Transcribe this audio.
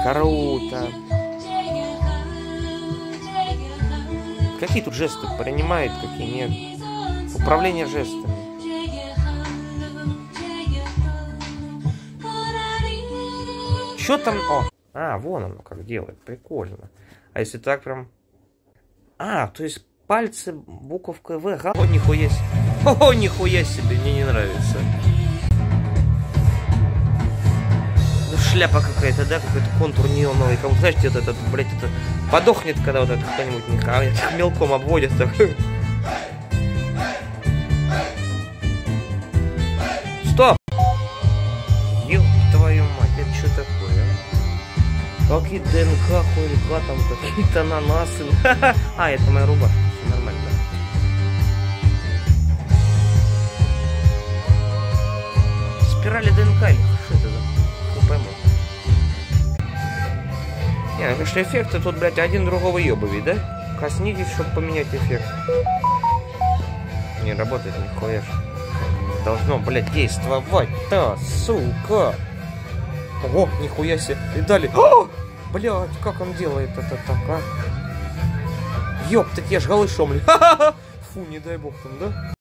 Круто. Какие тут жесты принимают, какие нет? Управление жестами. Чё там? О, вон оно как делает. Прикольно. А если так прям... то есть пальцы, буковка В. О, нихуя себе. О, нихуя себе, мне не нравится. Ну, шляпа какая-то, да? Какой-то контур неоновый. Как, знаешь, где-то этот, блядь, это... Подохнет, когда вот это кто-нибудь мелком обводит. Так. Стоп! Ёб твою мать, это что такое, а? Какие ДНК, хорька, там какие-то ананасы. Это моя рубашка, все нормально. Спирали ДНК или что это за? Не пойму. Не, конечно, эффекты тут, блядь, один другого ебовый, да? Коснитесь, чтобы поменять эффект. Не работает нихуя. Должно, блядь, действовать-то, сука. Ого, нихуя себе. И далее. Блядь, как он делает это так, а? Ёптать, я ж голышом, блядь. Фу, не дай бог там, да?